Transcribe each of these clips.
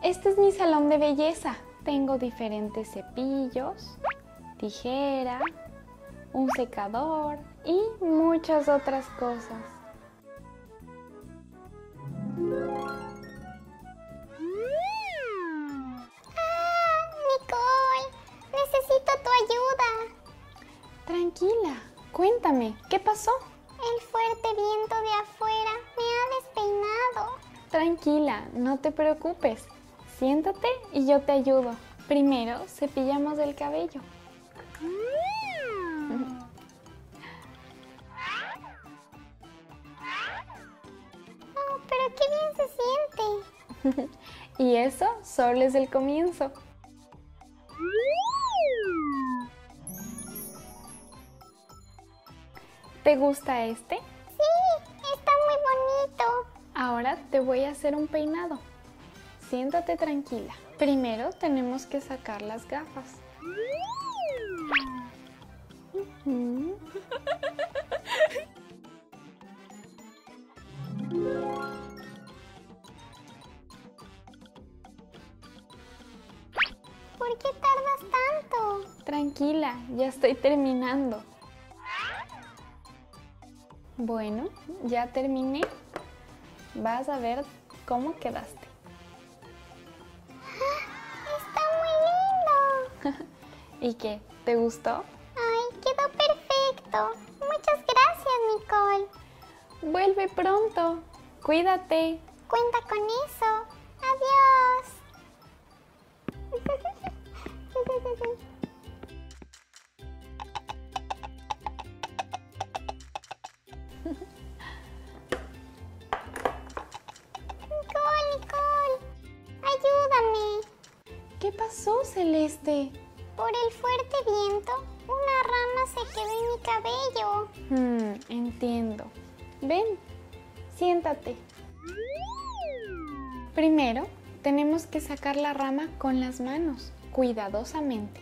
Este es mi salón de belleza. Tengo diferentes cepillos, tijera, un secador y muchas otras cosas. Nicole, necesito tu ayuda. Tranquila, cuéntame, ¿qué pasó? El fuerte viento de afuera me ha despeinado. Tranquila, no te preocupes. Siéntate y yo te ayudo. Primero cepillamos el cabello. Oh, pero qué bien se siente. Y eso solo es el comienzo. ¿Te gusta este? Sí, está muy bonito. Ahora te voy a hacer un peinado. Siéntate tranquila. Primero tenemos que sacar las gafas. ¿Por qué tardas tanto? Tranquila, ya estoy terminando. Bueno, ya terminé. Vas a ver cómo quedaste. Está muy lindo. ¿Y qué? ¿Te gustó? Ay, quedó perfecto. Muchas gracias, Nicole. Vuelve pronto. Cuídate. Cuenta con eso. Adiós. Nicole, ayúdame. ¿Qué pasó, Celeste? Por el fuerte viento, una rama se quedó en mi cabello. Entiendo. Ven, siéntate. Primero, tenemos que sacar la rama con las manos, cuidadosamente.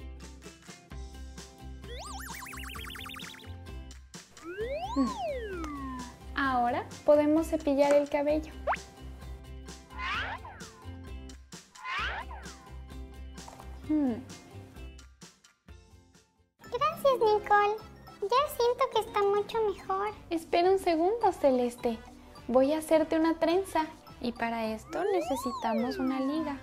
Ahora podemos cepillar el cabello. Gracias, Nicole. Ya siento que está mucho mejor. Espera un segundo, Celeste. Voy a hacerte una trenza y para esto necesitamos una liga.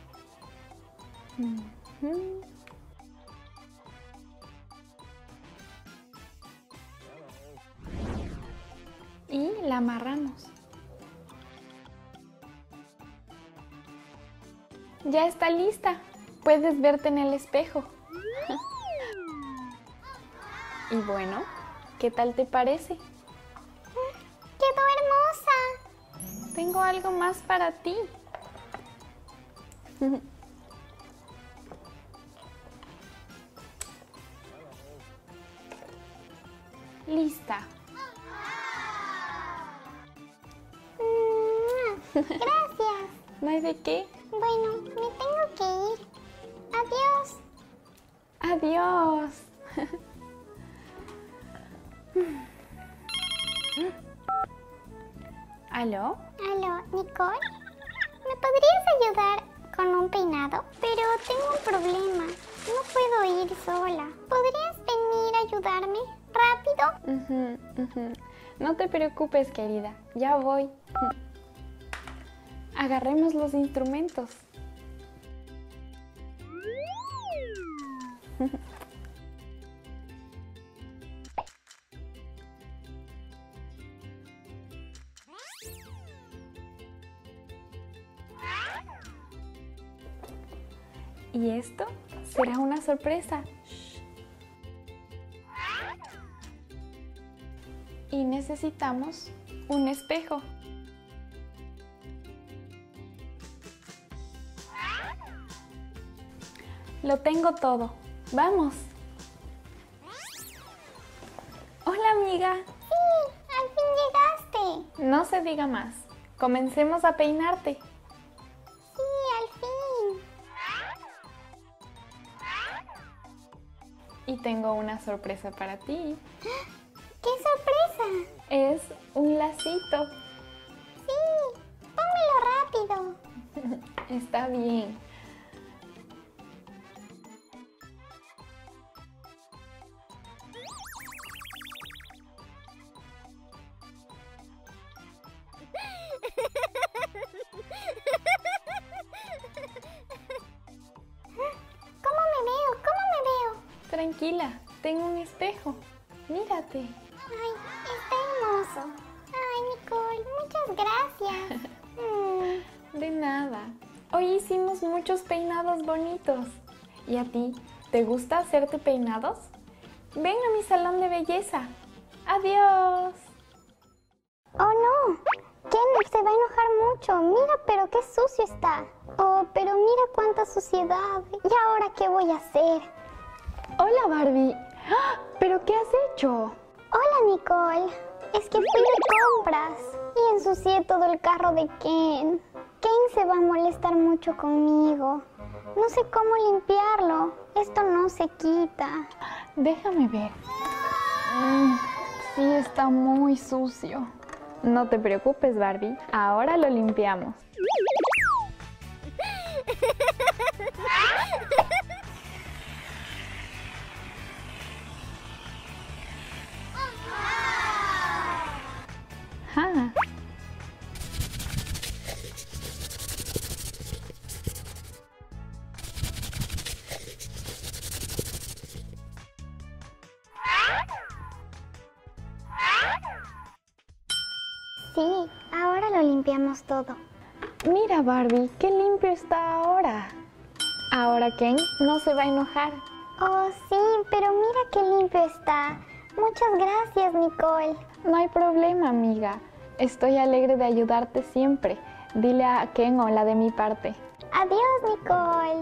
Y la amarramos. Ya está lista. Puedes verte en el espejo. Y bueno, ¿qué tal te parece? ¡Quedó hermosa! Tengo algo más para ti. Lista. Gracias. No hay de qué. Bueno, me tengo que ir. Adiós. Adiós. ¿Aló? Aló, Nicole. ¿Me podrías ayudar con un peinado? Pero tengo un problema. No puedo ir sola. ¿Podrías venir a ayudarme? ¿Rápido? No te preocupes, querida. Ya voy. Agarremos los instrumentos. Y esto será una sorpresa. Y necesitamos un espejo. Lo tengo todo. ¡Vamos! Hola, amiga. Sí, al fin llegaste. No se diga más. Comencemos a peinarte. Sí, al fin. Y tengo una sorpresa para ti. ¡Qué sorpresa! Es un lacito. Sí, pónmelo rápido. Está bien. ¿Cómo me veo? ¿Cómo me veo? Tranquila, tengo un espejo. Mírate. Ay, está hermoso. Ay, Nicole, muchas gracias. De nada. Hoy hicimos muchos peinados bonitos. ¿Y a ti? ¿Te gusta hacerte peinados? Ven a mi salón de belleza. Adiós. Oh, no. Ken se va a enojar mucho. Mira, pero qué sucio está. Oh, pero mira cuánta suciedad. ¿Y ahora qué voy a hacer? Hola, Barbie. ¡Ah! ¿Pero qué has hecho? Hola, Nicole. Es que fui de compras y ensucié todo el carro de Ken. Ken se va a molestar mucho conmigo. No sé cómo limpiarlo. Esto no se quita. Déjame ver. Sí, está muy sucio. No te preocupes, Barbie. Ahora lo limpiamos. Ah. Sí, ahora lo limpiamos todo. Mira, Barbie, qué limpio está ahora. Ahora Ken no se va a enojar. Oh, sí, pero mira qué limpio está. Muchas gracias, Nicole. No hay problema, amiga. Estoy alegre de ayudarte siempre. Dile a Ken hola de mi parte. Adiós, Nicole.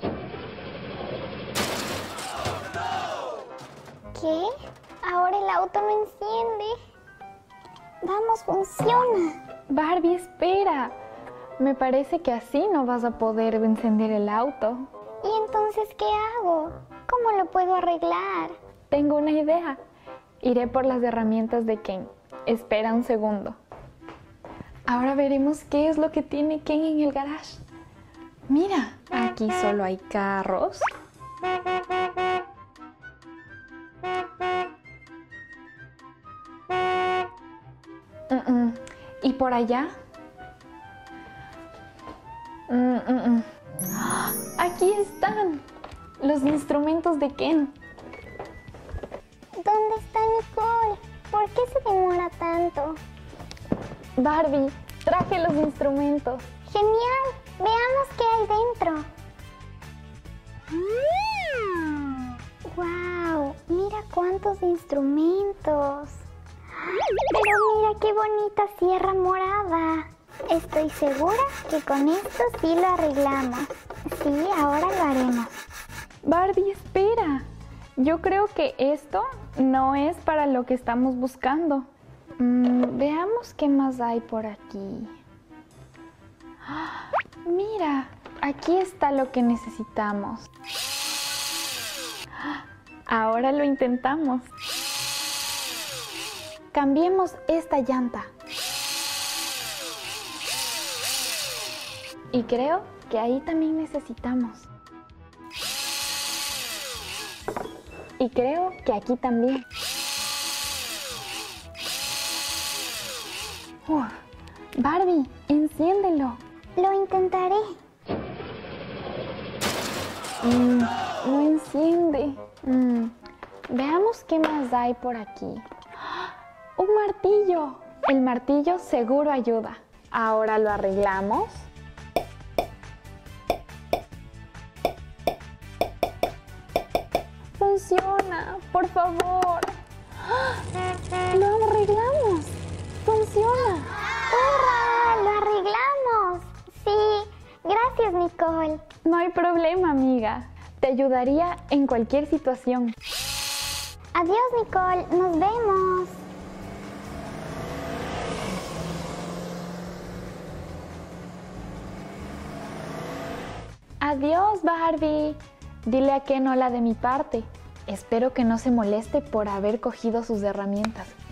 ¿Qué? Ahora el auto no enciende. Vamos, funciona. Barbie, espera. Me parece que así no vas a poder encender el auto. ¿Y entonces qué hago? ¿Cómo lo puedo arreglar? Tengo una idea. Iré por las herramientas de Ken. Espera un segundo. Ahora veremos qué es lo que tiene Ken en el garage. Mira, aquí solo hay carros. ¿Y por allá? Aquí están los instrumentos de Ken. ¿Dónde está Nicole? ¿Por qué se demora tanto? Barbie, traje los instrumentos. ¡Genial! Veamos qué hay dentro. ¡Wow! Mira cuántos instrumentos. Pero mira qué bonita sierra morada. Estoy segura que con esto sí lo arreglamos. Sí, ahora lo haremos. Barbie, espera. Yo creo que esto no es para lo que estamos buscando. Veamos qué más hay por aquí. Mira, aquí está lo que necesitamos. Ahora lo intentamos. Cambiemos esta llanta. Y creo que ahí también necesitamos. Y creo que aquí también. Barbie, enciéndelo. Lo intentaré. No enciende. Veamos qué más hay por aquí. ¡Un martillo! El martillo seguro ayuda. Ahora lo arreglamos. ¡Funciona! ¡Por favor! ¡Lo arreglamos! ¡Funciona! ¡Hurra! ¡Lo arreglamos! Sí, gracias, Nicole. No hay problema, amiga. Te ayudaría en cualquier situación. Adiós, Nicole. Nos vemos. Adiós, Barbie. Dile a Ken hola de mi parte. Espero que no se moleste por haber cogido sus herramientas.